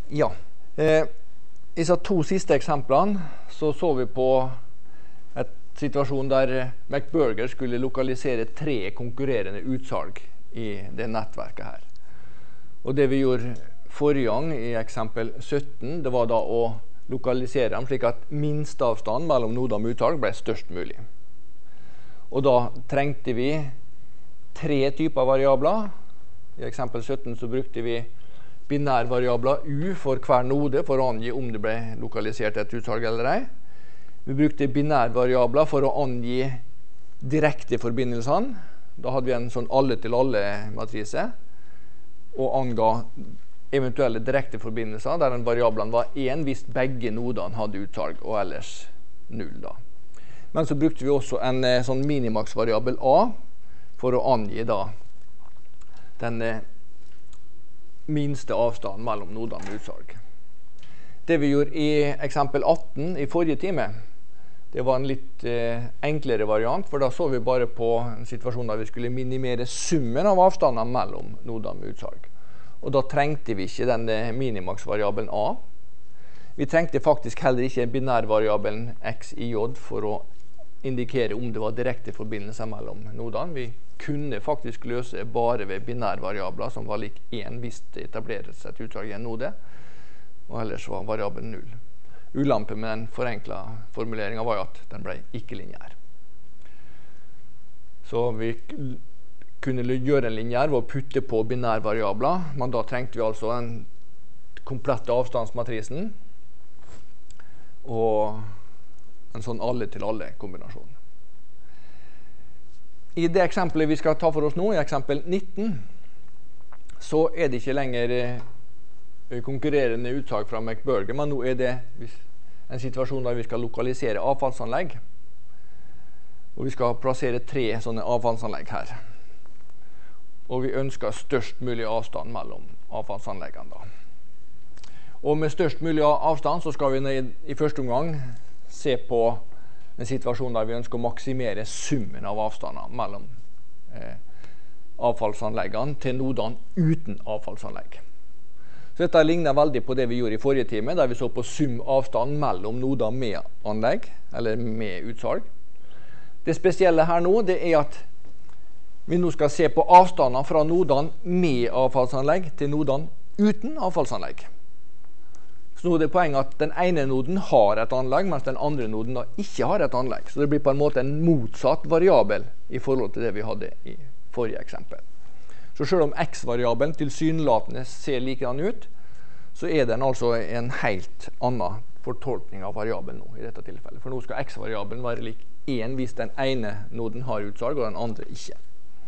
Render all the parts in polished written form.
Ja. I disse to siste eksemplene så vi på et situasjon der MacBurger skulle lokalisere 3 konkurrerende utsalg i det nettverket her. Og det vi gjorde forrige gang i eksempel 17, det var da å lokalisere dem slik at minsteavstand mellom noder med utsalg ble størst mulig. Og da trengte vi 3 typer variabler. I eksempel 17 så brukte vi binærvariabler U for hver node for å angi om det ble lokalisert et utsalg eller ei. Vi brukte binærvariabler for å angi direkte forbindelsene. Da hadde vi en sånn alle-til-alle-matrise og anga eventuelle direkte forbindelser der den variablen var 1 hvis begge nodene hadde utsalg og ellers 0 da. Men så brukte vi også en sånn minimax-variabel A for å angi da den minste avstanden mellom nodene med utsalg. Det vi gjorde i eksempel 18 i forrige time, det var en litt enklere variant, for da så vi bare på en situasjon der vi skulle minimere summen av avstanden mellom nodene med utsalg. Og da trengte vi ikke den minimax-variabelen A. Vi trengte faktisk heller ikke binærvariabelen x i j for å indikere om det var direkte forbindelser mellom nodene. Vi kunne faktisk løse bare ved binærvariabler som var lik 1 hvis det etableres et utsalg i en node, og ellers var variabelen 0. Ulempen med den forenklet formuleringen var at den ble ikke-lineær. Så vi kunne gjøre en lineær ved å putte på binærvariabler, men da trengte vi altså en komplett avstandsmatrisen og en sånn alle-til-alle-kombinasjon. I det eksempelet vi skal ta for oss nå, i eksempel 19, så er det ikke lenger konkurrerende utsalg fra MacBurger, men nå er det en situasjon der vi skal lokalisere avfallsanlegg. Og vi skal plassere 3 sånne avfallsanlegg her. Og vi ønsker størst mulig avstand mellom avfallsanleggene da. Og med størst mulig avstand så skal vi i første omgang se på en situasjon der vi ønsker å maksimere summen av avstander mellom avfallsanleggene til nodene uten avfallsanlegg. Så dette ligner veldig på det vi gjorde i forrige time, der vi så på sumavstand mellom noder med anlegg, eller med utsalg. Det spesielle her nå, det er at vi nå skal se på avstandene fra nodene med avfallsanlegg til nodene uten avfallsanlegg. Så nå er det poenget at den ene noden har et anlegg, mens den andre noden da ikke har et anlegg. Så det blir på en måte en motsatt variabel i forhold til det vi hadde i forrige eksempel. Så selv om x-variabelen tilsynelatende ser likedan ut, så er den altså en helt annen fortolkning av variabelen nå i dette tilfellet. For nå skal x-variabelen være lik 1 hvis den ene noden har utsalg og den andre ikke.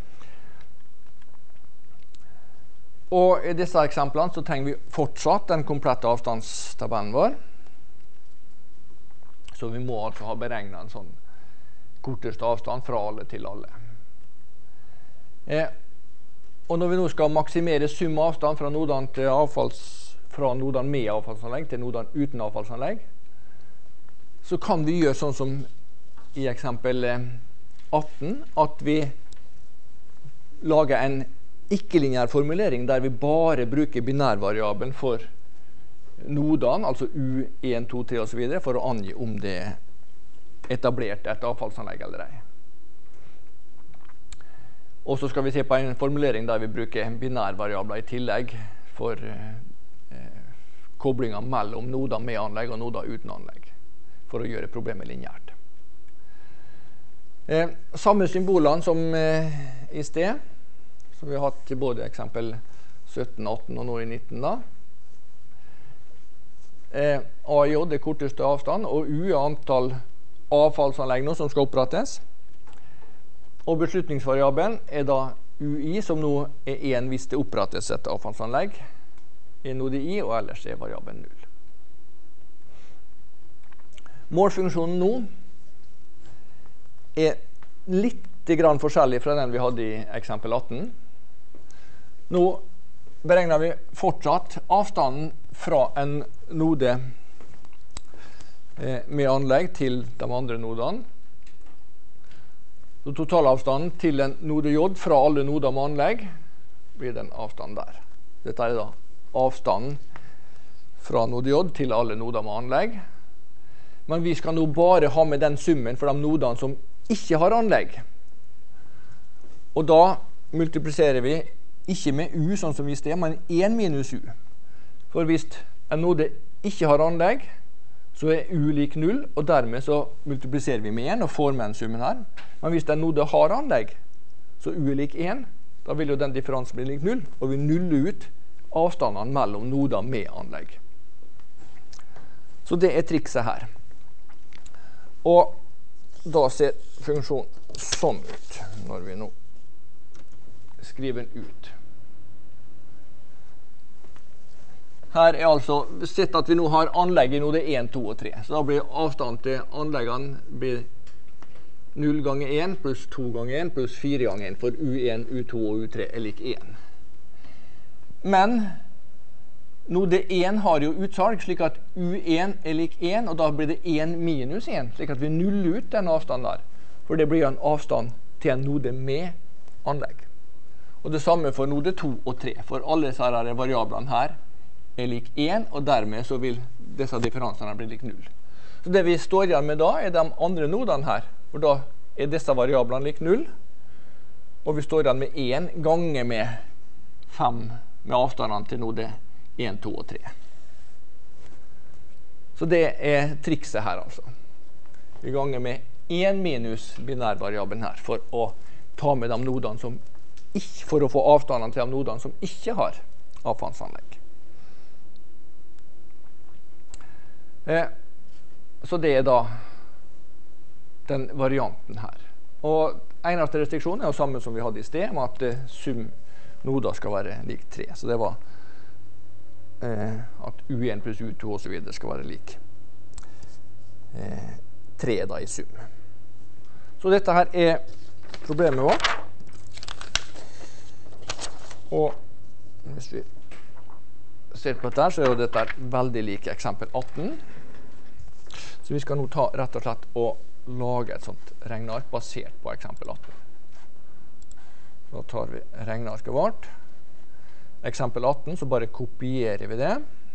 Og i disse eksemplene så trenger vi fortsatt den komplette avstandstabellen vår. Så vi må altså ha beregnet en sånn korteste avstand fra alle til alle. Og når vi nå skal maksimere sum avstand fra nodene med avfallsanlegg til nodene uten avfallsanlegg, så kan vi gjøre sånn som i eksempel 18, at vi lager en ikke-lineær formulering der vi bare bruker binærvariabelen for nodene, altså U1, 2, 3 og så videre, for å angi om det er etablert et avfallsanlegg eller ei. Og så skal vi se på en formulering der vi bruker binærvariabler i tillegg for koblinger mellom noder med anlegg og noder uten anlegg, for å gjøre problemet lineært. Samme symbolene som i sted, som vi har hatt i både eksempel 17, 18 og nå i 19 da. A i J er korteste avstand, og U er antall avfallsanlegg nå som skal opprettes. Og beslutningsvariabelen er da UI, som nå er 1 hvis det opprettes et avfallsanlegg i node I, og ellers er variabelen 0. Målfunksjonen nå er litt grann forskjellig fra den vi hadde i eksempel 18. Nå beregner vi fortsatt avstanden fra en node med anlegg til de andre nodene. Så totalavstanden til en node J fra alle noder med anlegg blir den avstanden der. Dette er da avstanden fra node J til alle noder med anlegg. Men vi skal nå bare ha med den summen for de nodene som ikke har anlegg. Og da multipliserer vi ikke med U, sånn som i sted, men 1 minus U. For hvis en node ikke har anlegg, så er U lik 0, og dermed så multipliserer vi med 1 og får med den summen her. Men hvis en node har anlegg, så U er lik 1, da vil jo den differansen bli lik 0, og vi nuller ut avstandene mellom noder med anlegg. Så det er trikset her. Og da ser funksjonen sånn ut, når vi nå skriver den ut. Her er altså sett at vi nå har anlegg i node 1, 2 og 3. Så da blir avstanden til anleggene blir 0 ganger 1 pluss 2 ganger 1 pluss 4 ganger 1, for U1, U2 og U3 er lik 1. Men node 1 har jo utsalg, slik at U1 er lik 1, og da blir det 1 minus 1, slik at vi nuller ut den avstanden der. For det blir en avstand til en node med anlegg. Og det samme for node 2 og 3, for alle disse variablene her er lik 1, og dermed så vil disse differansene bli lik 0. Så det vi står igjen med da er de andre nodene her, for da er disse variablene lik 0, og vi står igjen med 1 ganger med 5 med avstandene til node 1, 2 og 3. Så det er trikset her altså. Vi ganger med 1 minus binærvariabelen her, for å ta med de nodene som ikke, for å få avstandene til de nodene som ikke har avfallsanlegg. Så det er da den varianten her. Og eneste restriksjon er jo samme som vi hadde i sted, med at sum noder skal være lik 3. Så det var at U1 pluss U2 og så videre skal være lik 3 da i sum. Så dette her er problemet vårt. Og hvis vi ser på dette her, så er jo dette veldig like eksempel 18. Så vi skal nå ta rett og slett og lage et sånt regneark basert på eksempel 18. Da tar vi regnearket vårt. Eksempel 18, så bare kopierer vi det.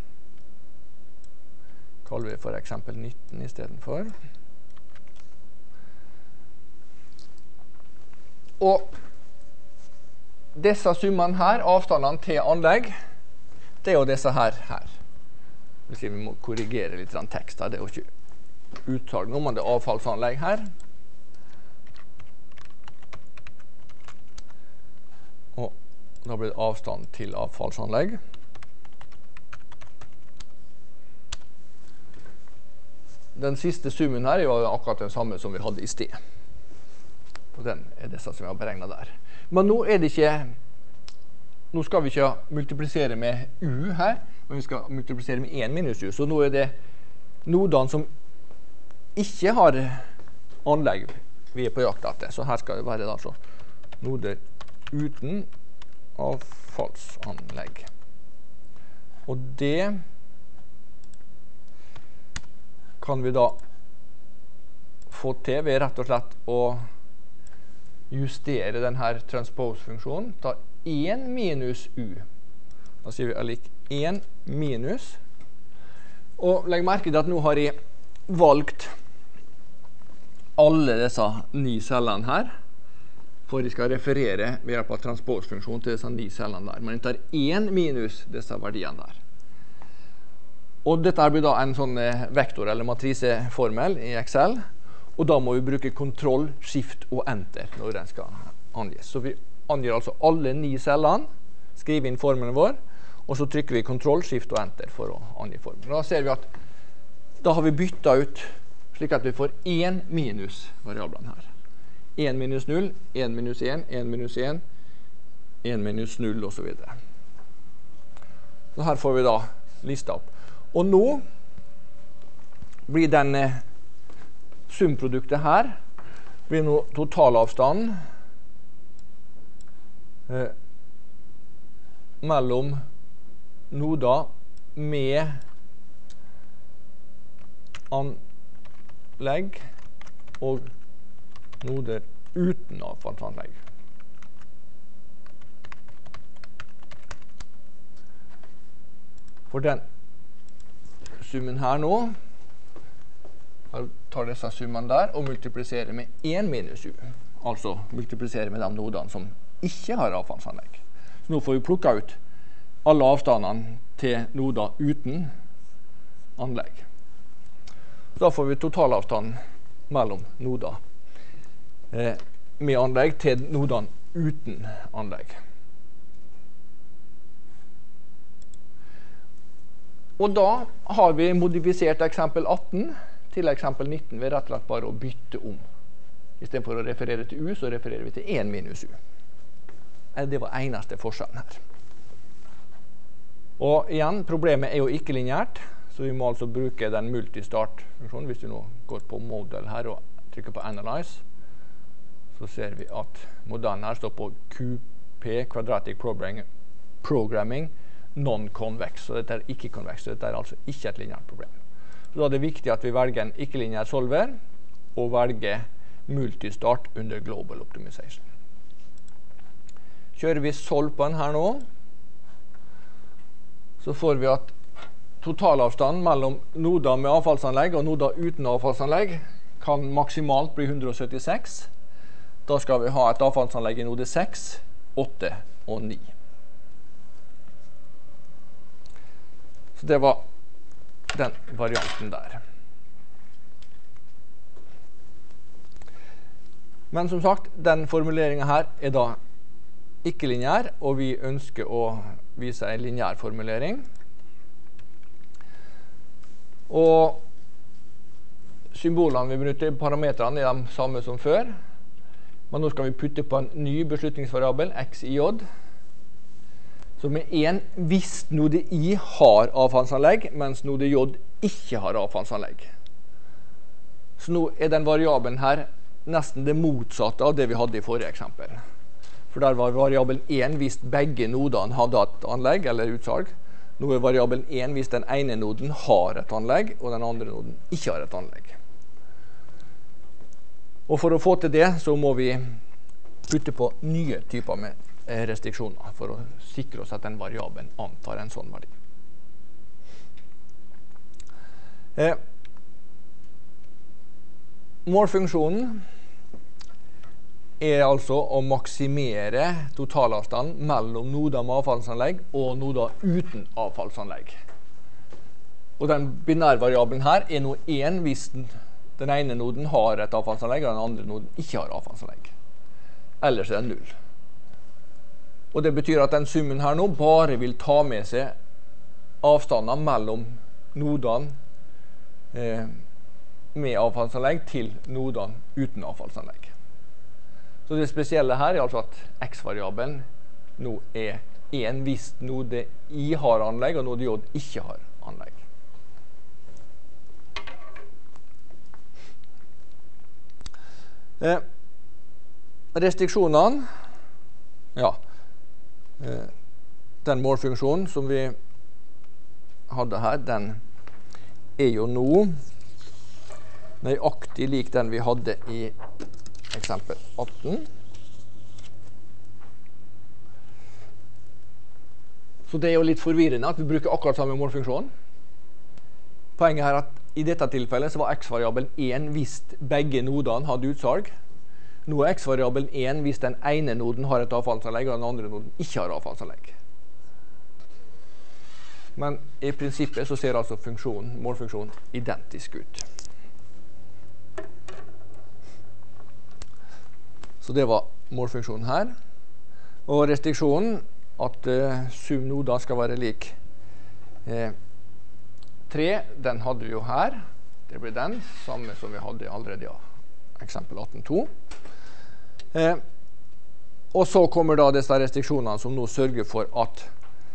Kaller vi for eksempel 19 i stedet for. Og disse summene her, avstandene til anlegg, det er jo disse her. Vi må korrigere litt tekst her. Det er jo ikke utsalg nå, men det er avfallsanlegg her. Og da blir det avstand til avfallsanlegg. Den siste summen her er jo akkurat den samme som vi hadde i sted. Og den er disse som vi har beregnet der. Men nå er det ikke, nå skal vi ikke multiplisere med U her, men vi skal multiplisere med 1 minus U. Så nå er det nodene som ikke har anlegg vi er på jakt etter. Så her skal det være da så noder uten avfallsanlegg. Og det kan vi da få til ved rett og slett å justere denne transpose-funksjonen. Ta 1 minus U. Da sier vi er lik 1 minus. Og legg merke til at nå har jeg valgt alle disse 9 cellene her, for jeg skal referere ved hjelp av transpose-funksjonen til disse 9 cellene der. Men jeg tar 1 minus disse verdiene der. Og dette blir da en sånn vektor- eller matriseformel i Excel. Og da må vi bruke kontroll, skift og enter når den skal angis. Så vi angir altså alle 9 cellene, skriver inn formelen vår, og så trykker vi kontroll, skift og enter for å angi formelen. Da ser vi at da har vi byttet ut slik at vi får 1 minus variablene her. 1 minus 0, 1 minus 1, 1 minus 1, 1 minus 0 og så videre. Så her får vi da listet opp. Og nå blir den sumproduktet her blir nå totalavstand mellom noder med anlegg og noder uten avfallsanlegg. For den summen her nå. Jeg tar disse summene der og multipliserer med 1 minus u. Altså multipliserer med de nodene som ikke har avfallsanlegg. Så nå får vi plukket ut alle avstandene til noder uten anlegg. Da får vi totalavstanden mellom noder med anlegg til nodene uten anlegg. Og da har vi modifisert eksempel 18 til eksempel 19 ved rett og slett bare å bytte om. I stedet for å referere til u, så refererer vi til 1 minus u. Det var eneste forskjellen her. Og igjen, problemet er jo ikke lineært, så vi må altså bruke den multistart-funksjonen. Hvis vi nå går på model her og trykker på analyze, så ser vi at modellen her står på QP, Quadratic Programming, non-convex. Så dette er ikke konveks, så dette er altså ikke et lineært problem. Så da er det viktig at vi velger en ikke-lineær solver, og velger multistart under global optimization. Kjører vi solv på den her nå, så får vi at totalavstanden mellom noder med avfallsanlegg og noder uten avfallsanlegg kan maksimalt bli 176. Da skal vi ha et avfallsanlegg i node 6, 8 og 9. Så det var den varianten der. Men som sagt, den formuleringen her er da ikke lineær, og vi ønsker å vise en lineær formulering. Og symbolene vi benytter, parametrene, er de samme som før. Men nå skal vi putte på en ny beslutningsvariabel, x i j, som er en hvis node i har avfallsanlegg, mens node j ikke har avfallsanlegg. Så nå er den variabelen her nesten det motsatte av det vi hadde i forrige eksempel. For der var variabelen 1 hvis begge nodene hadde et anlegg eller utsalg. Nå er variabelen 1 hvis den ene noden har et anlegg, og den andre noden ikke har et anlegg. Og for å få til det, så må vi putte på nye typer med restriksjoner, for å sikre oss at den variabelen antar en sånn verdi. Målfunksjonen er altså å maksimere totalavstanden mellom noder med avfallsanlegg og noder uten avfallsanlegg. Og den binærvariabelen her er nå 1 hvis den ene noden har et avfallsanlegg, og den andre noden ikke har avfallsanlegg. Ellers er det 0. Og det betyr at den summen her nå bare vil ta med seg avstanden mellom nodene med avfallsanlegg til nodene uten avfallsanlegg. Så det spesielle her er altså at x-variabelen nå er 1 hvis node i har anlegg, og node j ikke har anlegg. Restriksjonene, ja, den målfunksjonen som vi hadde her, den er jo nå nøyaktig lik den vi hadde i eksempel 18. Så det er jo litt forvirrende at vi bruker akkurat samme målfunksjon. Poenget er at i dette tilfellet så var x-variabelen 1 hvis begge nodene hadde utsalg. Nå er x-variabelen 1 hvis den ene noden har et avfallsanlegg, og den andre noden ikke har avfallsanlegg. Men i prinsippet så ser altså målfunksjonen identisk ut. Så det var målfunksjonen her. Og restriksjonen, at sum noder skal være lik 3, den hadde vi jo her. Det blir den, samme som vi hadde allerede i eksempel 18.2. Og så kommer da disse restriksjonene som nå sørger for at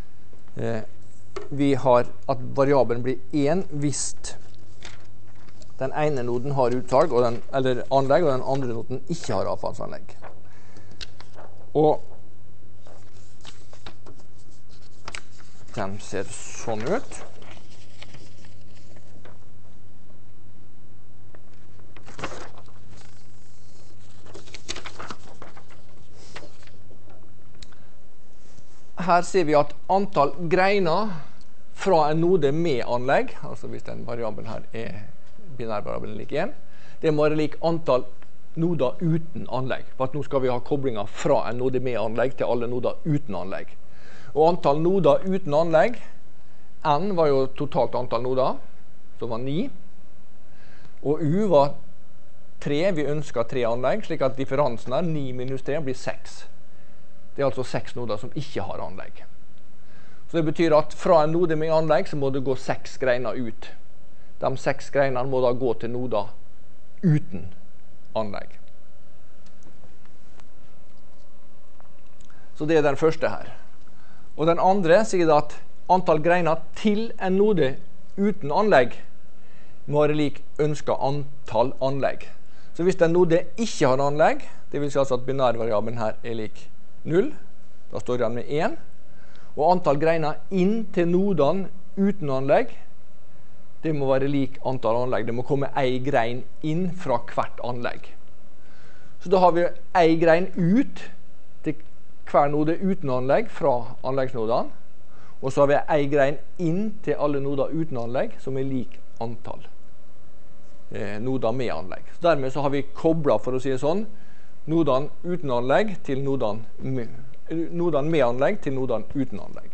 at variabelen blir 1 hvis den ene noden har utsalg eller anlegg, og den andre noden ikke har avfallsanlegg. Og den ser sånn ut. Her ser vi at antall greiner fra en node med anlegg, altså hvis den variabelen her er binærvariabelen lik 1, det må være lik antall noder uten anlegg. For at nå skal vi ha koblinger fra en node med anlegg til alle noder uten anlegg. Og antall noder uten anlegg, n var jo totalt antall noder, som var 9. Og u var 3, vi ønsker 3 anlegg, slik at differansen her, 9 minus 3, blir 6. Det er altså 6 noder som ikke har anlegg. Så det betyr at fra en node med anlegg så må det gå 6 greiner ut. De 6 greinene må da gå til noder uten anlegg. Så det er den første her. Og den andre sier at antall greiner til en node uten anlegg må være lik ønsket antall anlegg. Så hvis en node ikke har anlegg, det vil si altså at binærvariabelen her er lik 0, da står den med 1, og antall greiner inn til nodene uten anlegg, det må være lik antall anlegg. Det må komme en grein inn fra hvert anlegg. Så da har vi en grein ut til hver node uten anlegg fra anleggsnodene, og så har vi en grein inn til alle noder uten anlegg, som er lik antall noder med anlegg. Så dermed så har vi koblet, for å si det sånn, nodene uten anlegg til nodene med anlegg til nodene uten anlegg.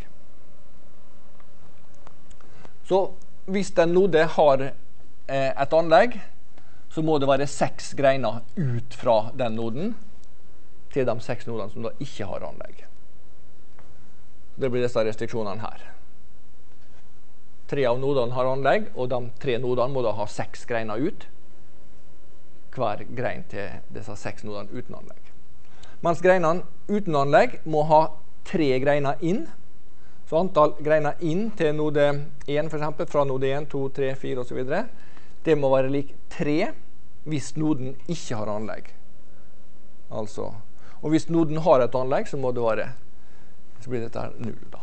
Så hvis en node har et anlegg, så må det være 6 greiner ut fra den noden til de 6 nodene som da ikke har anlegg. Det blir disse restriksjonene her. 3 av nodene har anlegg, og de 3 nodene må da ha 6 greiner ut. Hver grein til disse 6 nodene uten anlegg. Mens greinene uten anlegg må ha 3 greiner inn. Så antall greiner inn til node 1 for eksempel, fra node 1, 2, 3, 4 og så videre, det må være lik 3 hvis noden ikke har anlegg. Altså, og hvis noden har et anlegg, så må det være, så blir dette 0 da.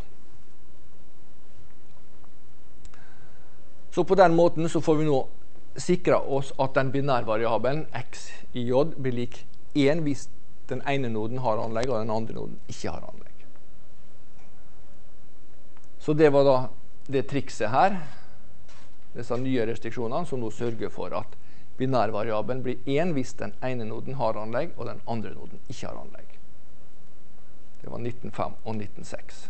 Så på den måten så får vi nå sikre oss at den binærvariabelen x i j blir lik 1 hvis den ene noden har anlegg, og den andre noden ikke har anlegg. Så det var da det trikset her, disse nye restriksjonene, som nå sørger for at binærvariabelen blir 1 hvis den ene noden har anlegg, og den andre noden ikke har anlegg. Det var 1905 og 1906.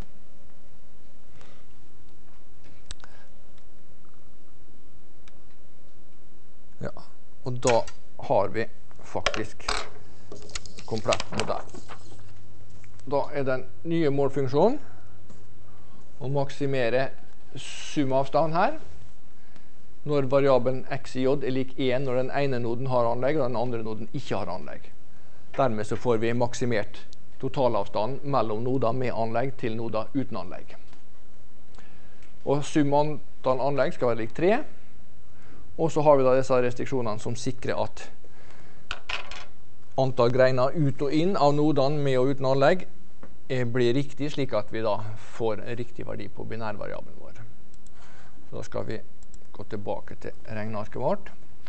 Ja, og da har vi faktisk komplett modell. Da er den nye målfunksjonen å maksimere sumavstand her, når variabelen x i j er lik 1 når den ene noden har anlegg, og den andre noden ikke har anlegg. Dermed så får vi maksimert totalavstanden mellom noder med anlegg til noder uten anlegg. Og sum antall anlegg skal være lik 3, og så har vi da disse restriksjonene som sikrer at antall greiner ut og inn av nodene med og uten anlegg blir riktig, slik at vi da får en riktig verdi på binærvariabelen vår. Så da skal vi gå tilbake til regnearket vårt.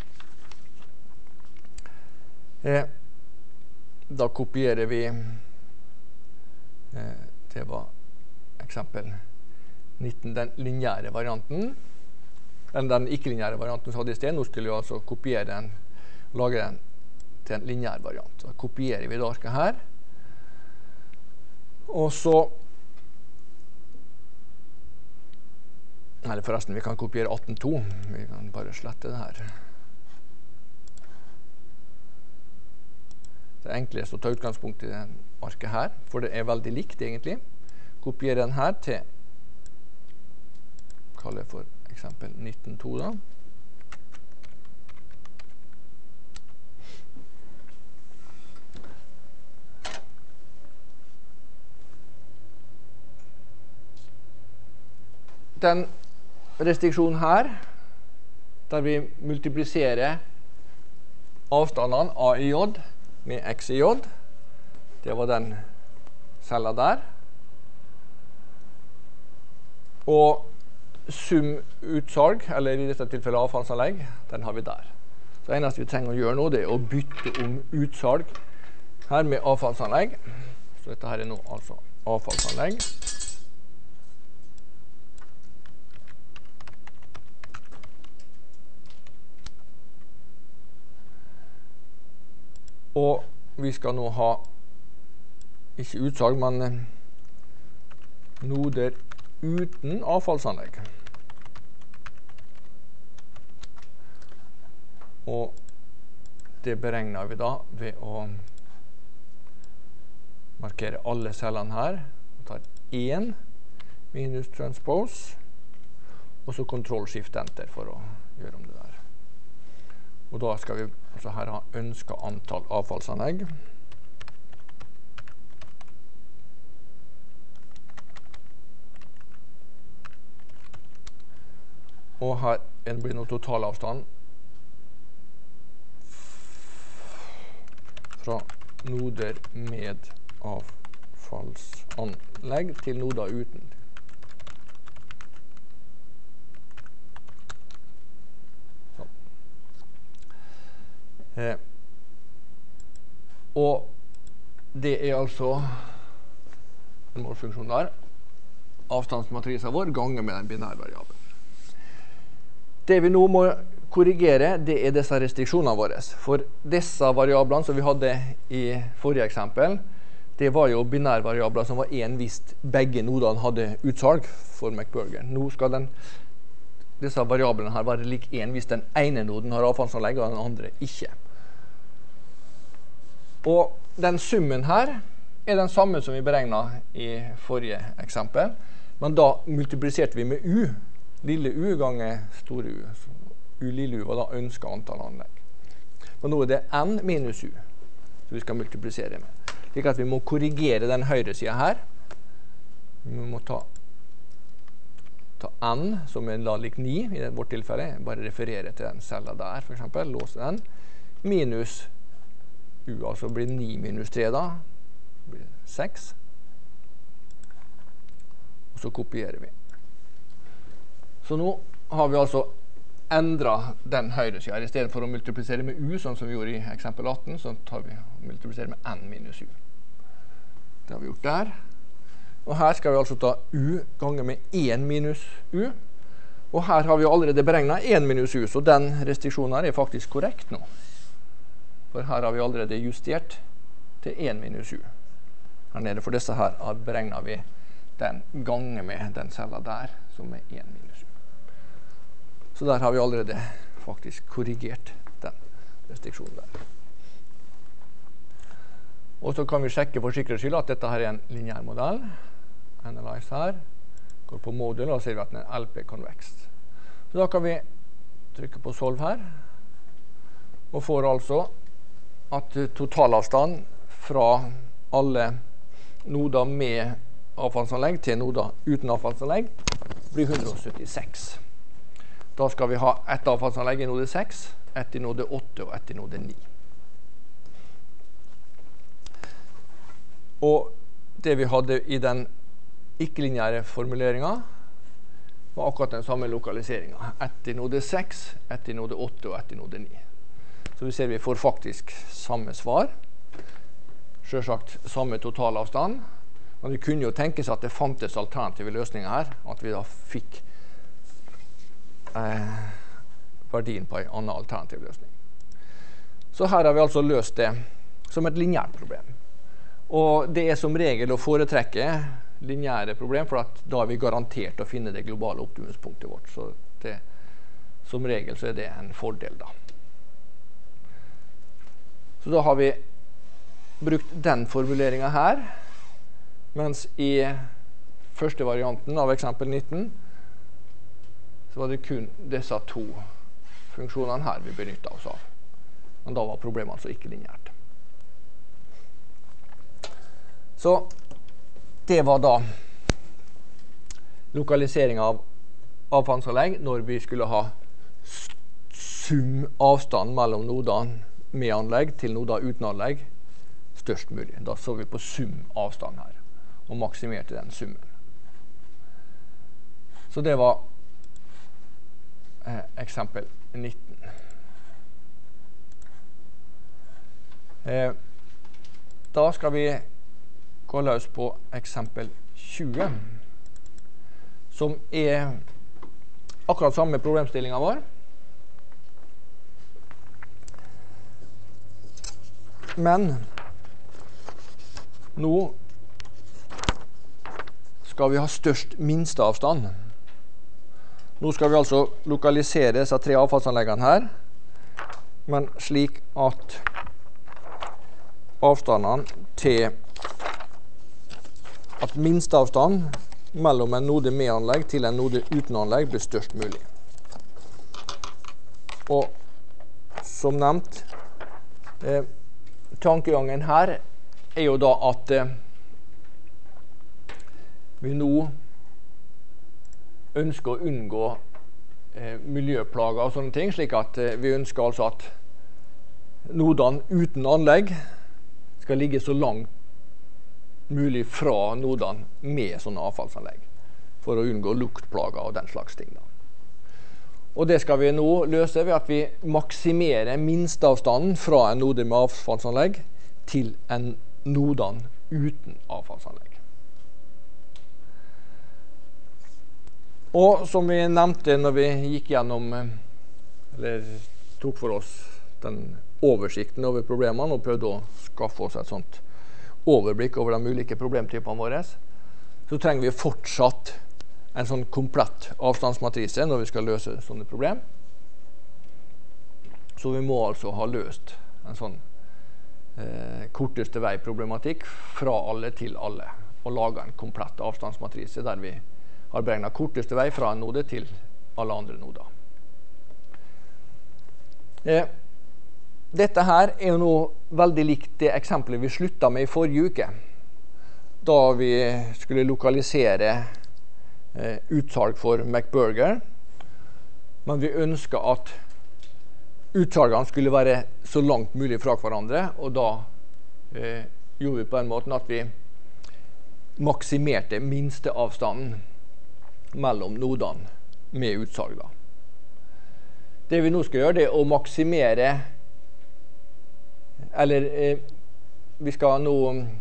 Da kopierer vi det var eksempel 19, den lineære varianten. Den ikke-lineære varianten som hadde i sted. Nå skulle vi altså kopiere den, lage den til en lineær variant. Så kopierer vi det arket her. Og så, eller forresten, vi kan kopiere 18.2. Vi kan bare slette det her. Det er enklest å ta utgangspunkt i den arket her, for det er veldig likt egentlig. Kopiere den her til, kaller det for eksempel 19.2 da. Den restriksjonen her, der vi multipliserer avstandene a i j med x i j, det var den cella der. Og sumutsalg, eller i dette tilfellet avfallsanlegg, den har vi der. Så det eneste vi trenger å gjøre nå, det er å bytte om utsalg her med avfallsanlegg. Så dette her er nå altså avfallsanlegg. Og vi skal nå ha, ikke utsalg, men noder uten avfallsanlegg. Og det beregner vi da ved å markere alle cellene her. Vi tar 1 minus transpose, og så Ctrl-Shift-Enter for å gjøre om det der. Og da skal vi altså her ha ønsket antall avfallsanlegg. Og her blir nå totalavstand fra noder med avfallsanlegg til noder uten. Sånn. Og det er altså en målfunksjon der. Avstandsmatrisen vår ganger med den binærvariabelen. Det vi nå må korrigere, det er disse restriksjonene våre. For disse variablene som vi hadde i forrige eksempel, det var jo binærvariabler som var en hvis begge nodene hadde utsalg for McBurger. Nå skal disse variablene her være lik en hvis den ene noden har avfallsanlegg og den andre ikke. Og den summen her er den samme som vi beregnet i forrige eksempel, men da multipliserte vi med u. Lille u ganger store u. U lille u var da ønsket antall anlegg. Men nå er det n minus u, så vi skal multiplisere med. Slik at vi må korrigere den høyre siden her. Vi må ta n, som er da lik 9 i vårt tilfelle. Bare referere til den cella der, for eksempel. Låse den. Minus u, altså blir 9 minus 3 da. Det blir 6. Og så kopierer vi. Så nå har vi altså endret den høyre siden. I stedet for å multiplisere med u, sånn som vi gjorde i eksempel 18, så tar vi og multipliserer med n minus u. Det har vi gjort der. Og her skal vi altså ta u ganger med 1 minus u. Og her har vi allerede beregnet 1 minus u, så den restriksjonen her er faktisk korrekt nå. For her har vi allerede justert til 1 minus u. Her nede for disse her beregner vi den ganger med den cella der, som er 1 minus u. Så der har vi allerede faktisk korrigert den restriksjonen der. Og så kan vi sjekke for sikkerhets skyld at dette her er en lineær modell. Analyze her. Går på modul, og ser vi at den er LP-konvekst. Så da kan vi trykke på solve her. Og får altså at totalavstand fra alle noder med avfallsanlegg til noder uten avfallsanlegg blir 176. Da skal vi ha ett avfallsanlegg i node 6, ett i node 8 og ett i node 9. Og det vi hadde i den ikke-lineære formuleringen var akkurat den samme lokaliseringen. Ett i node 6, ett i node 8 og ett i node 9. Så vi ser vi får faktisk samme svar. Selvsagt samme totalavstand. Men vi kunne jo tenke seg at det fantes alternative løsninger her, at vi da fikk verdien på en annen alternativ løsning. Så her har vi altså løst det som et lineært problem. Og det er som regel å foretrekke lineære problem, for at da er vi garantert å finne det globale optimumspunktet vårt. Så det, som regel så er det en fordel da. Så da har vi brukt den formuleringen her, mens i første varianten av eksempel 19 så var det kun disse to funksjonene her vi benyttet oss av. Men da var problemet altså ikke lineært. Så det var da lokalisering av avfallsanlegg når vi skulle ha sum avstand mellom nodene med anlegg til noder uten anlegg størst mulig. Da så vi på sum avstand her og maksimerte den summen. Så det var eksempel 19. Da skal vi gå løs på eksempel 20, som er akkurat samme problemstillingen vår. Men nå skal vi ha størst minsteavstand. Nå skal vi altså lokalisere disse 3 avfallsanleggene her, men slik at avstandene til at minsteavstand mellom en node med anlegg til en node uten anlegg blir størst mulig. Og som nevnt, tankegangen her er jo da at vi nå ønsker å unngå miljøplager og sånne ting, slik at vi ønsker altså at nodene uten anlegg skal ligge så langt mulig fra nodene med sånne avfallsanlegg, for å unngå luktplager og den slags ting. Og det skal vi nå løse ved at vi maksimerer minsteavstanden fra en node med avfallsanlegg til en nodene uten avfallsanlegg. Og som vi nevnte når vi gikk gjennom, eller tok for oss den oversikten over problemene og prøvde å skaffe oss et sånt overblikk over de ulike problemtypene våre, så trenger vi fortsatt en sånn komplett avstandsmatrise når vi skal løse sånne problem. Så vi må altså ha løst en sånn korteste vei-problematikk fra alle til alle, og lage en komplett avstandsmatrise der vi har beregnet korteste vei fra en node til alle andre noder. Dette her er jo nå veldig likt det eksempelet vi sluttet med i forrige uke, da vi skulle lokalisere utsalg for McBurger, men vi ønsket at utsalgene skulle være så langt mulig fra hverandre, og da gjorde vi på den måten at vi maksimerte minsteavstanden mellom nodene med utsalg. Det vi nå skal gjøre, det er å maksimere, eller vi skal nå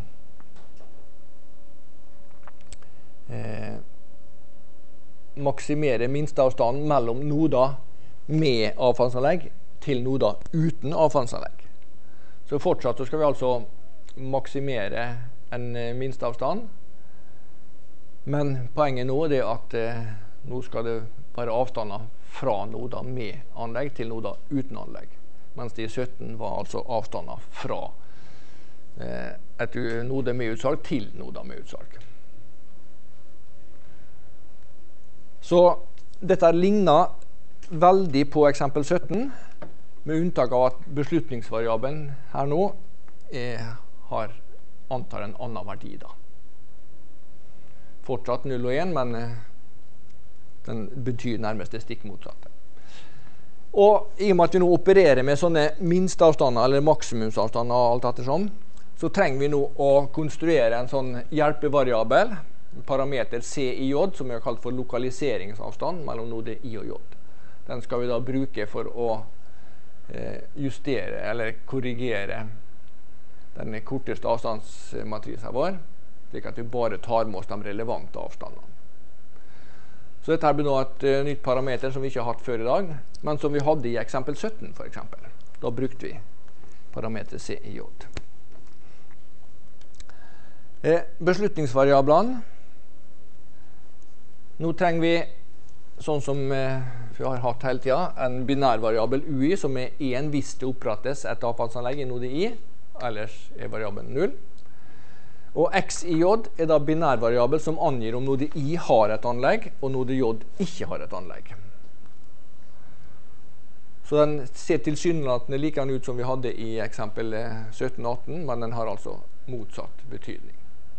maksimere minsteavstanden mellom noder med avfallsanlegg til noder uten avfallsanlegg. Så fortsatt så skal vi altså maksimere en minsteavstand, men poenget nå er at nå skal det være avstander fra noder med anlegg til noder uten anlegg, mens de 17 var altså avstander fra et node med utsalg til noder med utsalg. Så dette ligner veldig på eksempel 17, med unntak av at beslutningsvariabelen her nå antar en annen verdi da. Fortsatt 0 og 1, men den betyr nærmest det stikk motsatte. Og i og med at vi nå opererer med sånne minsteavstander eller maksimumsavstander og alt ettersom, så trenger vi nå å konstruere en sånn hjelpevariabel, parameter C i J, som vi har kalt for lokaliseringsavstand mellom node I og J. Den skal vi da bruke for å justere eller korrigere den korteste avstandsmatrisen vår, slik at vi bare tar med oss de relevante avstandene. Så dette blir nå et nytt parameter som vi ikke har hatt før i dag, men som vi hadde i eksempel 17 for eksempel. Da brukte vi parameter C i J. Beslutningsvariablene. Nå trenger vi, sånn som vi har hatt hele tiden, en binærvariabel UI som er 1 hvis det opprettes et avfallsanlegg i node I, ellers er variabelen 0. Og x i J er da binærvariabel som angir om node I har et anlegg, og node J ikke har et anlegg. Så den ser tilsynelatende like ut som vi hadde i eksempel 17-18, men den har altså motsatt betydning.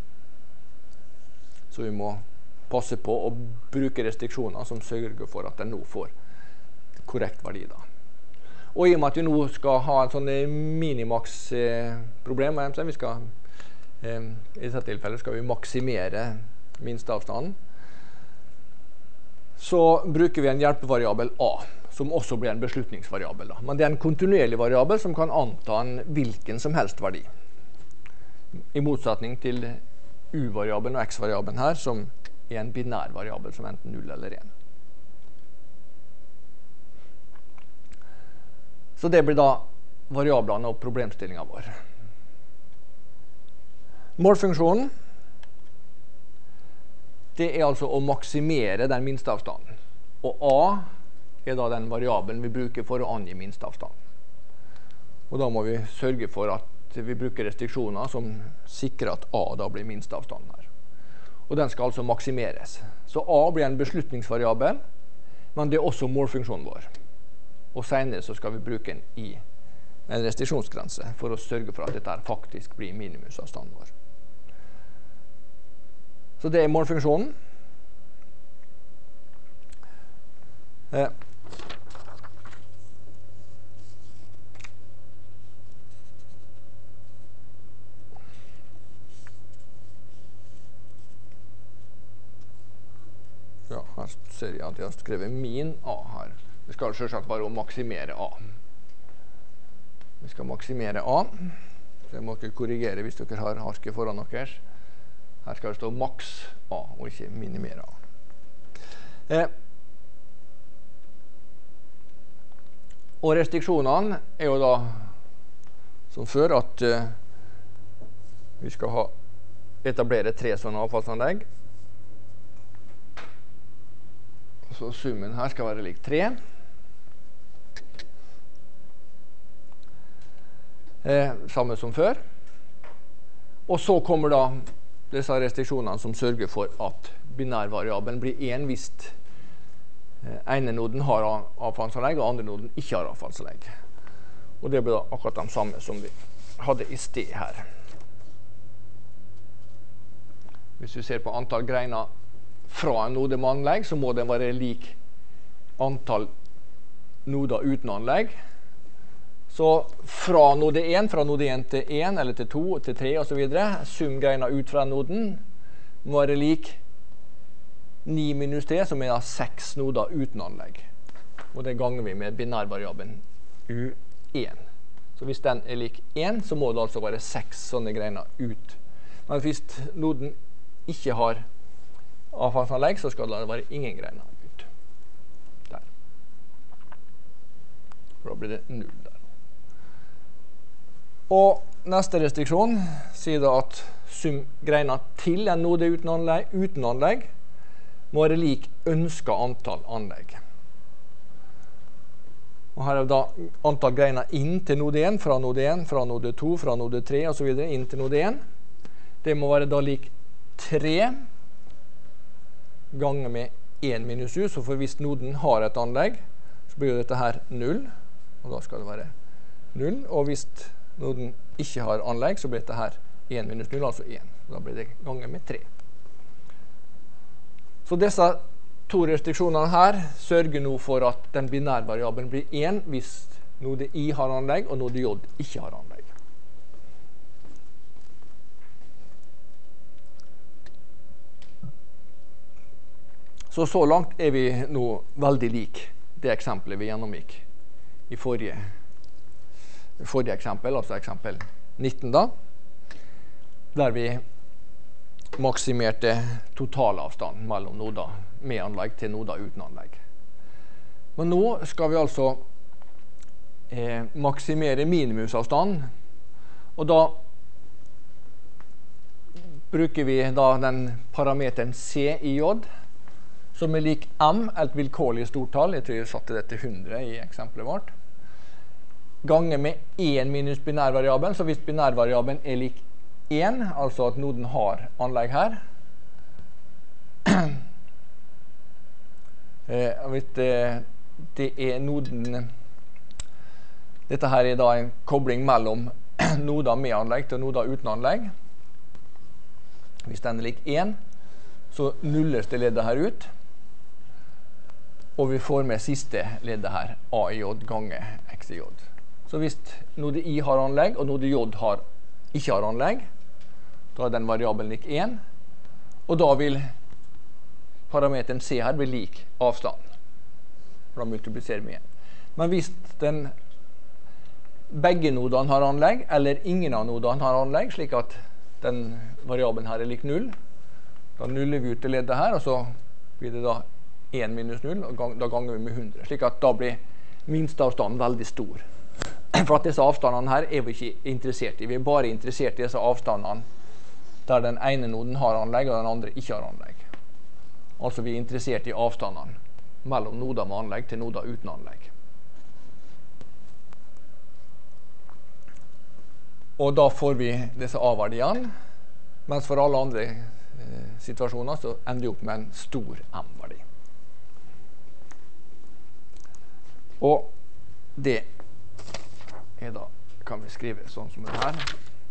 Så vi må passe på å bruke restriksjoner som sørger for at den nå får korrekt verdi da. Og i og med at vi nå skal ha en sånn minimax-problem, vi skal i dette tilfellet skal vi maksimere minsteavstanden, så bruker vi en hjelpevariabel A, som også blir en beslutningsvariabel da. Men det er en kontinuerlig variabel som kan anta en hvilken som helst verdi, i motsetning til U-variabelen og X-variabelen her, som er en binær variabel som enten 0 eller 1. Så det blir da variablene og problemstillingen vår. Målfunksjonen, det er altså å maksimere den minste avstanden. Og A er da den variabelen vi bruker for å angi minste avstand. Og da må vi sørge for at vi bruker restriksjoner som sikrer at A da blir minste avstanden her. Og den skal altså maksimeres. Så A blir en beslutningsvariabel, men det er også målfunksjonen vår. Og senere så skal vi bruke en restriksjonsgrense for å sørge for at dette faktisk blir minimumsavstanden vår. Så det er målfunksjonen. Ja, her ser jeg at jeg har skrevet min A her. Det skal selvsagt være å maksimere A. Vi skal maksimere A. Så jeg må ikke korrigere hvis dere har arket foran deres. Her skal det stå maks A, og ikke minimere A. Og restriksjonene er jo da som før at vi skal etablere 3 sånne avfallsanlegg. Så summen her skal være lik 3. Samme som før. Og så kommer da disse restriksjonene som sørger for at binærvariabelen blir 1 hvis ene noden har avfallsanlegg, og andre noden ikke har avfallsanlegg. Og det blir da akkurat de samme som vi hadde i sted her. Hvis vi ser på antall greiner fra en node med anlegg, så må den være lik antall noder uten anlegg. Så fra node 1 til 1, eller til 2, til 3 og så videre, sum greiner ut fra noden må være lik 9 minus 3, som er da 6 noder uten anlegg. Og det ganger vi med binærvariabelen U1. Så hvis den er lik 1, så må det altså være 6 sånne greiner ut. Men hvis noden ikke har avfallsanlegg, så skal det være ingen greiner ut. Der. Da blir det 0 der. Og neste restriksjon sier da at sum greiner til en node uten anlegg må være lik ønsket antall anlegg. Og her er da antall greiner inn til node 1, fra node 2, fra node 3 og så videre, inn til node 1. Det må være da lik 3 ganger med 1 minus u, så for hvis noden har et anlegg, så blir dette her 0, og da skal det være 0, og hvis noden ikke har anlegg, så blir dette her 1 minus 0, altså 1. Da blir det ganger med 3. Så disse 2 restriksjonene her sørger nå for at den binærvariabelen blir 1 hvis node I har anlegg, og node J ikke har anlegg. Så langt er vi nå veldig lik det eksempelet vi gjennomgikk i forrige eksempel, altså eksempel 19 da, der vi maksimerte totalavstanden mellom noder med anlegg til noder uten anlegg. Men nå skal vi altså maksimere minimumsavstanden, og da bruker vi da den parameteren C i J, som er lik M, et vilkårlig stortall. Jeg tror jeg satte det til 100 i eksempelet vårt. Ganger med 1 minus binærvariabelen, så hvis binærvariabelen er lik 1, altså at noden har anlegg her, hvis det er noden, dette her er da en kobling mellom noder med anlegg til noder uten anlegg. Hvis den er lik 1, så nulles det leddet her ut, og vi får med siste leddet her, A i J ganger X i J. Så hvis node I har anlegg, og node J ikke har anlegg, da er den variabelen lik 1, og da vil parameteren C her bli lik avstanden. Da multipliserer vi 1. Men hvis begge nodene har anlegg, eller ingen av nodene har anlegg, slik at den variabelen her er lik 0, da nuller vi ut det leddet her, og så blir det da 1 minus 0, og da ganger vi med 100, slik at da blir minste avstanden veldig stor. For at disse avstandene her er vi ikke interessert i. Vi er bare interessert i disse avstandene der den ene noden har anlegg og den andre ikke har anlegg. Altså vi er interessert i avstandene mellom noder med anlegg til noder uten anlegg. Og da får vi disse A-verdiene, mens for alle andre situasjoner så ender vi opp med en stor M-verdi. Og det er da, kan vi skrive sånn som det her.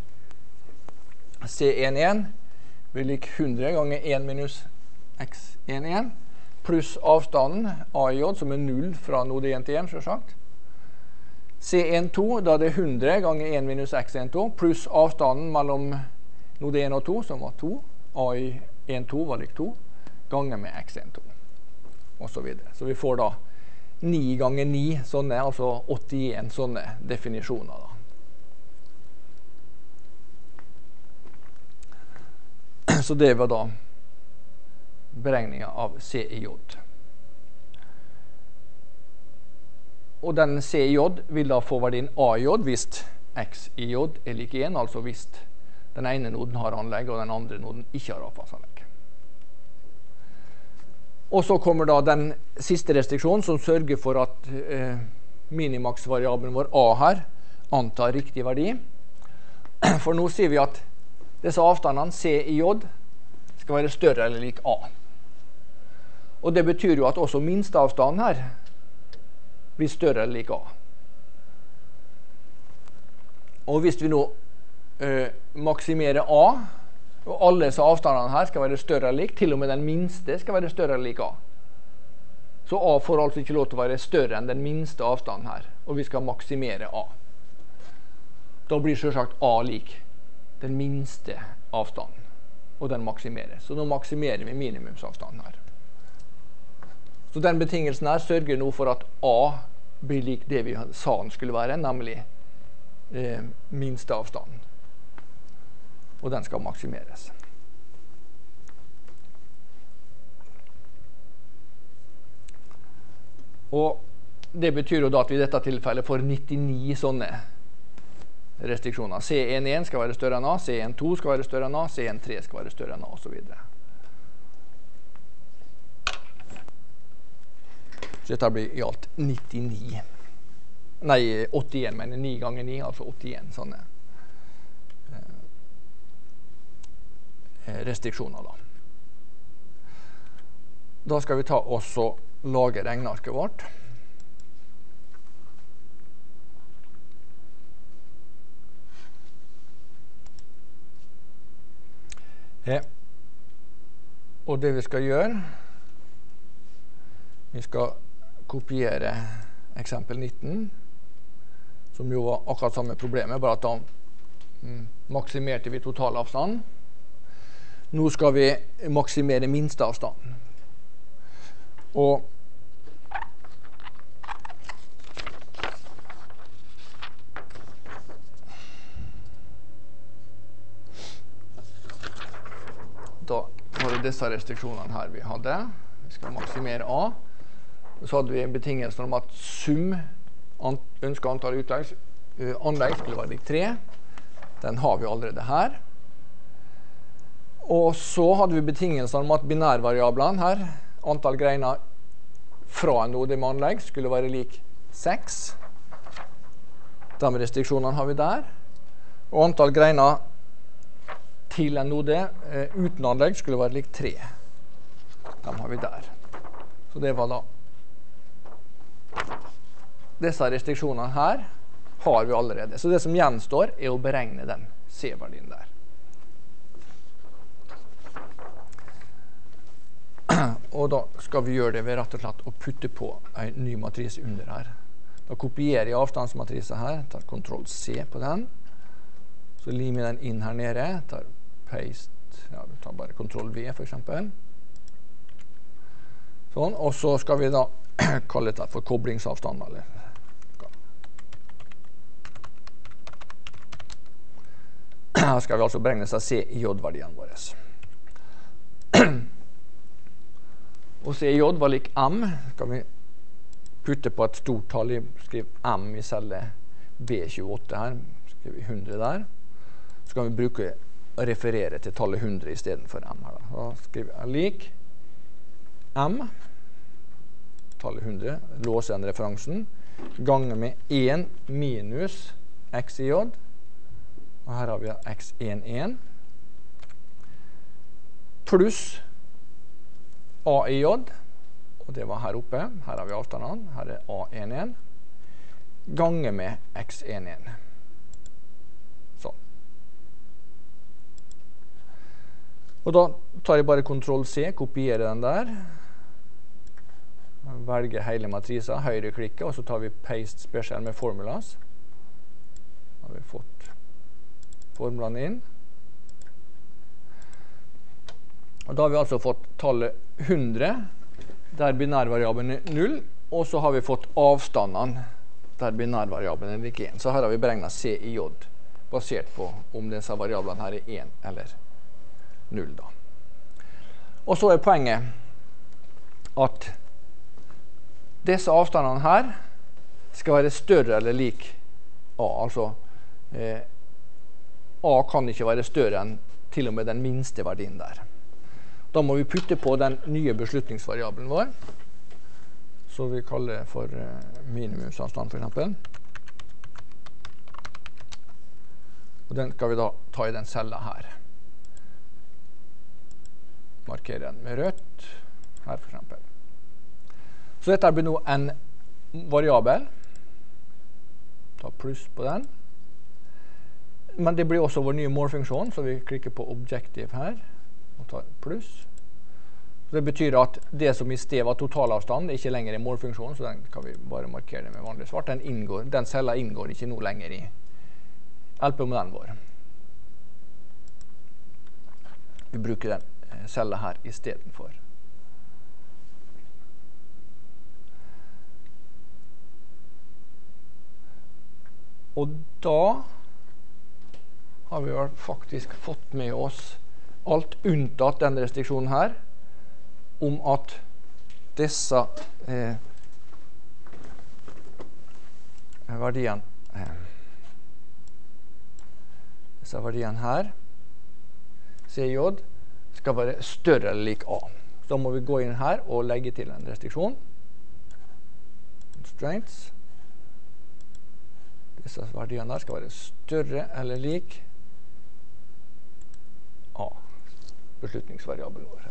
C11 blir lik 100 ganger 1 minus x11 pluss avstanden A i J som er 0 fra node 1 til 1, selvsagt. C12, da det er 100 ganger 1 minus x12 pluss avstanden mellom node 1 og 2, som var 2. A i 1,2 var lik 2 ganger med x12, og så videre. Så vi får da 9 ganger 9 sånne, altså 81 sånne definisjoner da. Så det var da beregningen av C i J. Og den C i J vil da få verdien A i J hvis x i J er lik 1, altså hvis den ene noden har anlegg og den andre noden ikke har avfallsanlegg. Og så kommer da den siste restriksjonen som sørger for at minimax-variabelen vår A her antar riktig verdi. For nå sier vi at disse avstandene C i J skal være større eller lik A. Og det betyr jo at også minsteavstanden her blir større eller lik A. Og hvis vi nå maksimerer A, og alle disse avstandene her skal være større eller lik, til og med den minste skal være større eller lik A. Så A får altså ikke lov til å være større enn den minste avstanden her, og vi skal maksimere A. Da blir selvsagt A lik den minste avstanden, og den maksimeres. Så nå maksimerer vi minimumsavstanden her. Så den betingelsen her sørger nå for at A blir lik det vi sa den skulle være, nemlig minste avstanden. Og den skal maksimeres. Og det betyr jo da at vi i dette tilfellet får 99 sånne restriksjoner. C11 skal være større enn A, C12 skal være større enn A, C13 skal være større enn A, og så videre. Så dette blir i alt 99. Nei, 81, men 9 ganger 9, altså 81 sånne restriksjoner da. Da skal vi ta også lage regnearket vårt. Og det vi skal gjøre, vi skal kopiere eksempel 19, som jo var akkurat samme problemet, bare at da maksimerte vi totalavstanden. Nå skal vi maksimere minsteavstanden. Og da var det disse restriksjonene her vi hadde. Vi skal maksimere A. Og så hadde vi en betingelse om at sum ønsket antall anlegg skulle være lik 3. Den har vi allerede her. Og så hadde vi betingelsen om at binærvariablene her, antall greiner fra en node med anlegg, skulle være lik 6. De restriksjonene har vi der. Og antall greiner til en node uten anlegg skulle være lik 3. De har vi der. Så det var da disse restriksjonene her har vi allerede. Så det som gjenstår er å beregne den C-verdien der. Og da skal vi gjøre det ved rett og slett å putte på en ny matrise under her. Da kopierer jeg avstandsmatrisen her, tar Ctrl C på den. Så limer den inn her nede, tar paste, ja, vi tar bare Ctrl V for eksempel. Sånn, og så skal vi da kalle dette for koblingsavstand, eller her skal vi altså beregne seg C i J-verdien våre. Og C i J var lik M. Skal vi putte på et stort tall, skriv M i celle B28 her, skriver vi 100 der. Så kan vi bruke referere til tallet 100 i stedet for m her. Da skriver jeg lik m, tallet 100, låser den referansen, ganger med 1 minus x i j, og her har vi x11, pluss a i j, og det var her oppe, her har vi avstandene, her er a11, ganger med x11. Sånn. Og da tar jeg bare Ctrl-C, kopierer den der, velger hele matrisa, høyre klikke, og så tar vi Paste Special med Formulas. Da har vi fått formlene inn. Og da har vi altså fått tallet 100, der binærvariabelen er 0, og så har vi fått avstandene, der binærvariabelen er lik 1. Så her har vi beregnet C i J, basert på om disse variablene her er 1 eller 0 da. Og så er poenget at disse avstandene her skal være større eller lik A. Altså, A kan ikke være større enn til og med den minste verdien der. Da må vi putte på den nye beslutningsvariabelen vår, så vi kaller det for minimumsavstand for eksempel. Og den skal vi da ta i den cella her. Markere den med rødt, her for eksempel. Så dette blir nå en variabel. Ta pluss på den. Men det blir også vår nye målfunksjon, så vi klikker på Objective her, og tar pluss. Så det betyr at det som i sted var totalavstand, ikke lenger er målfunksjonen, så den kan vi bare markere med vanlig svart. Den cella inngår ikke nå lenger i LP-modellen vår. Vi bruker den cella her i stedet for. Og da har vi faktisk fått med oss alt unntatt den restriksjonen her, om at disse verdiene her, CJ, skal være større eller lik A. Så må vi gå inn her og legge til en restriksjon. Constraints. Disse verdiene der skal være større eller lik A, beslutningsvariabelen vår her.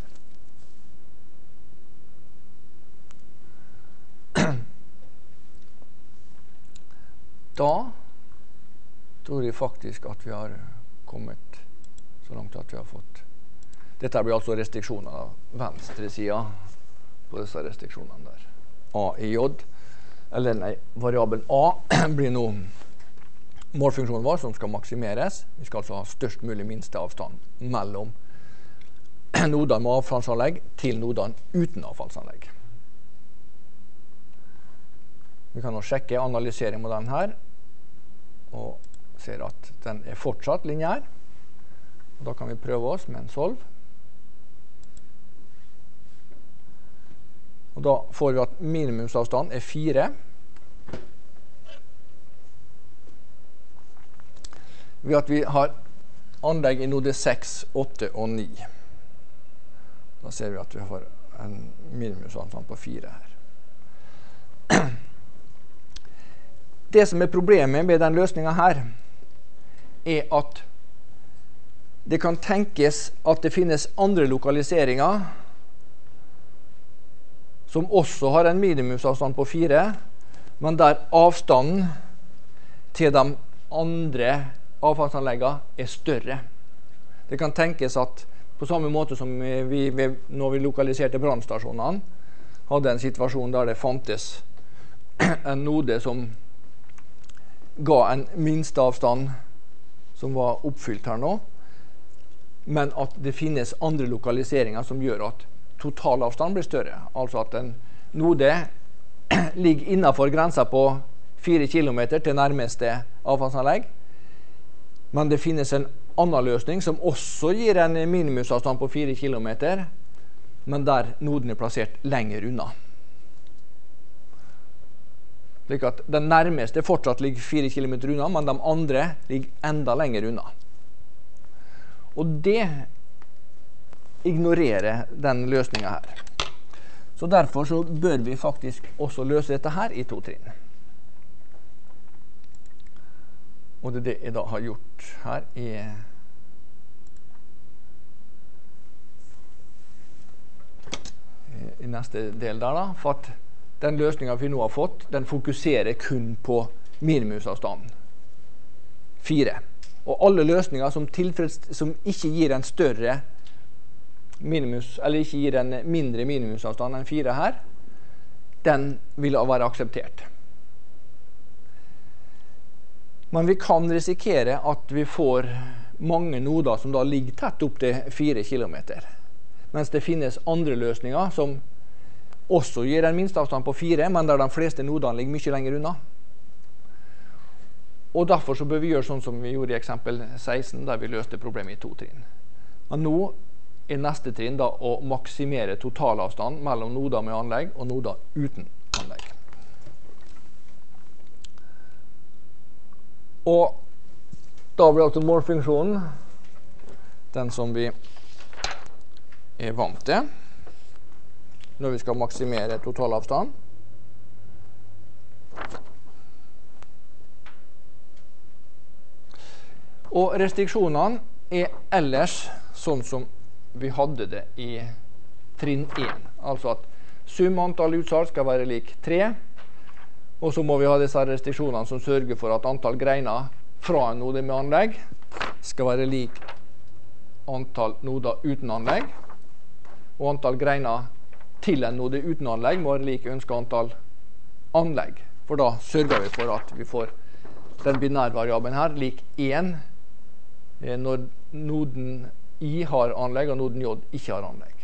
Da tror jeg faktisk at vi har kommet så langt at vi har fått. Dette blir altså restriksjoner av venstre sida på disse restriksjonene der. A i J, eller nei, variabelen A blir nå målfunksjonen vår som skal maksimeres. Vi skal altså ha størst mulig minste avstand mellom nodene med avfallsanlegg til nodene uten avfallsanlegg. Vi kan nå sjekke, analysere modellen her, og ser at den er fortsatt lineær. Og da kan vi prøve oss med en solv. Og da får vi at minimumsavstand er 4. Ved at vi har anlegg i node 6, 8 og 9. Da ser vi at vi har en minimumsavstand på 4 her. Det som er problemet med den løsningen her, er at det kan tenkes at det finnes andre lokaliseringer som også har en minimumsavstand på 4, men der avstanden til de andre avfallsanleggene er større. Det kan tenkes at på samme måte som når vi lokaliserte brannstasjonene, hadde en situasjon der det fantes en node som ga en minsteavstand som var oppfylt her nå, men at det finnes andre lokaliseringer som gjør at totalavstand blir større. Altså at en node ligger innenfor grensa på 4 km til nærmeste avfallsanlegg, men det finnes en annen løsning som også gir en minimumsavstand på 4 km, men der noden er plassert lenger unna. Slik at den nærmeste fortsatt ligger 4 km unna, men de andre ligger enda lenger unna. Og det ignorerer den løsningen her. Så derfor så bør vi faktisk også løse dette her i 2 trinn. Og det er det jeg da har gjort her i neste del der da, for at den løsningen vi nå har fått, den fokuserer kun på minimumsavstanden. 4. Og alle løsninger som ikke gir en større eller ikke gir en mindre minimumsavstand enn 4 her, den vil være akseptert. Men vi kan risikere at vi får mange noder som da ligger tett opp til 4 kilometer. Mens det finnes andre løsninger som også gir en minsteavstand på 4, men der de fleste nodene ligger mye lenger unna. Og derfor så bør vi gjøre sånn som vi gjorde i eksempel 16, der vi løste problemet i 2 trinn. Men nå er neste trinn da å maksimere totalavstand mellom noder med anlegg og noder uten anlegg. Og da blir altså målfunksjonen den som vi er vant til når vi skal maksimere totalavstand. Og restriksjonene er ellers sånn som vi hadde det i trinn 1. Altså at sum antall utsalg skal være lik 3, og så må vi ha disse restriksjonene som sørger for at antall greiner fra en node med anlegg skal være lik antall noder uten anlegg, og antall greiner til en node uten anlegg må være lik ønsket antall anlegg. For da sørger vi for at vi får den binærvariabelen her lik 1 når noden I har anlegg og noden J ikke har anlegg.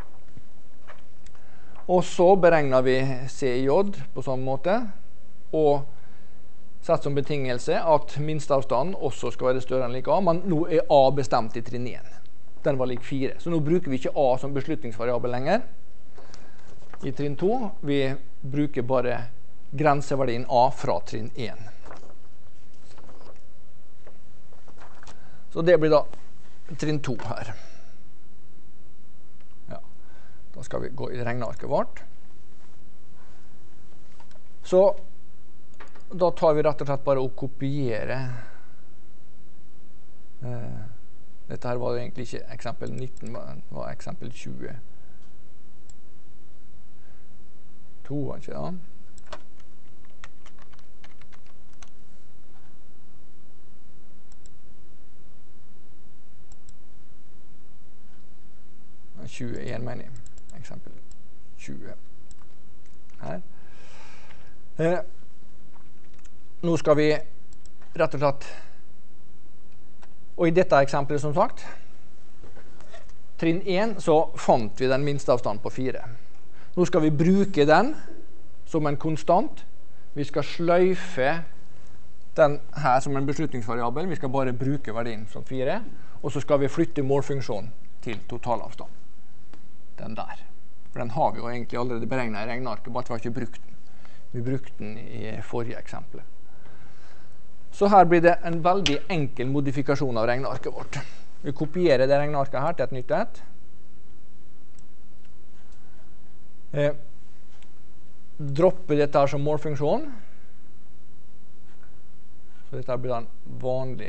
Og så beregner vi CIJ på samme måte, og setter som betingelse at minsteavstanden også skal være større enn lik A, men nå er A bestemt i trinn 1. Den var lik 4, så nå bruker vi ikke A som beslutningsvariabel lenger. I trinn 2, vi bruker bare grenseverdien A fra trinn 1. Så det blir da trinn 2 her. Ja, da skal vi gå i regnearket vårt. Så da tar vi rett og slett bare å kopiere. Dette her var jo egentlig ikke eksempel 19, men det var eksempel 20. 2, var ikke det? 21 mener jeg. Eksempel 20 her. Nå skal vi rett og slett, og i dette eksempelet som sagt, trinn 1 så fant vi den minste avstanden på 4. Nå skal vi bruke den som en konstant. Vi skal sløyfe den her som en beslutningsvariabel. Vi skal bare bruke verdien som 4, og så skal vi flytte målfunksjonen til totalavstand. Den der. For den har vi jo egentlig allerede beregnet i regnearket, bare at vi har ikke brukt den. Vi brukte den i forrige eksempel. Så her blir det en veldig enkel modifikasjon av regnearket vårt. Vi kopierer det regnearket her til et nytt et. Dropper dette her som målfunksjon. Så dette blir en vanlig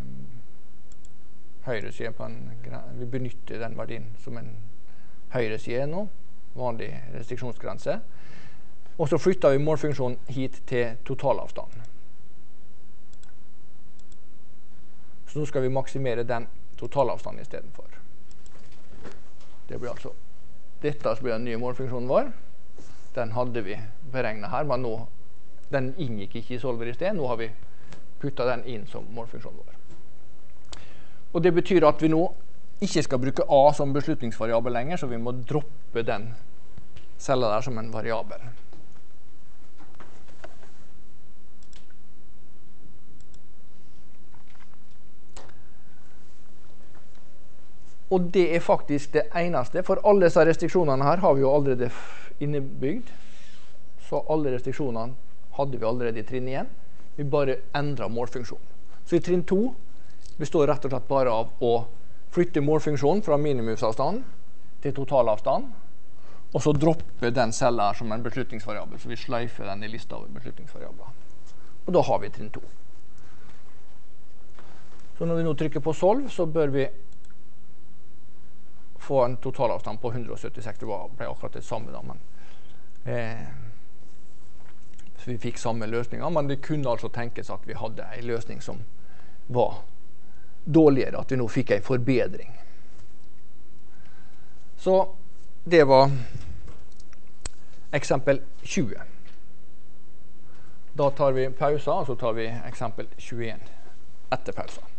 høyreside på en grense. Vi benytter den verdien som en høyreside nå, vanlig restriksjonsgrense. Og så flytter vi målfunksjonen hit til totalavstanden. Så nå skal vi maksimere den totalavstanden i stedet for. Det blir altså, dette blir den nye målfunksjonen vår. Den hadde vi beregnet her, men nå, den inngikk ikke i solver i sted. Nå har vi puttet den inn som målfunksjonen vår. Og det betyr at vi nå ikke skal bruke A som beslutningsvariabel lenger, så vi må droppe den cella der som en variabel. Og det er faktisk det eneste, for alle disse restriksjonene her har vi jo allerede innebygd. Så alle restriksjonene hadde vi allerede i trinn 1. Vi bare endret målfunksjonen. Så i trinn 2 består rett og slett bare av å flytte målfunksjonen fra minimumsavstand til totalavstand, og så droppe den cella her som en beslutningsvariabel, så vi sløyfer den i lista over beslutningsvariabler. Og da har vi trinn 2. Så når vi nå trykker på solve, så bør vi få en totalavstand på 176. Det ble akkurat det samme da, men så vi fikk samme løsninger, men det kunne altså tenkes at vi hadde en løsning som var dårligere, at vi nå fikk en forbedring. Så det var eksempel 20. Da tar vi pauser, og så tar vi eksempel 21 etter pausen.